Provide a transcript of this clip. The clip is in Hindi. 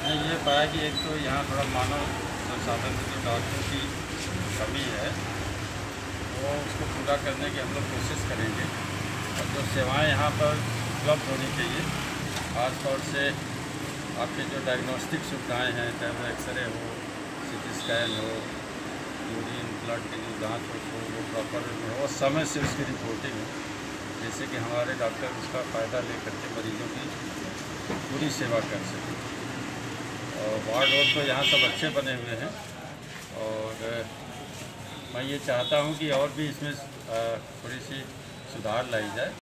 ने ये पाया कि एक तो यहाँ थोड़ा मानव संसाधन में जो डॉक्टरों की कमी है, वो उसको पूरा करने की हम लोग कोशिश करेंगे। और जो सेवाएं यहाँ पर उपलब्ध होनी चाहिए, ख़ास तौर से आपके जो डायग्नोस्टिक सुविधाएं हैं, चाहे वो एक्सरे हो, सीटी स्कैन हो, यूरिन ब्लड की जो जाँच हो वो प्रॉपर हो, समय से उसकी रिपोर्टिंग हो, जैसे कि हमारे डॉक्टर उसका फ़ायदा लेकर के मरीजों की पूरी सेवा कर सकें। और वार्ड तो यहाँ सब अच्छे बने हुए हैं, और मैं ये चाहता हूँ कि और भी इसमें थोड़ी सी सुधार लाई जाए।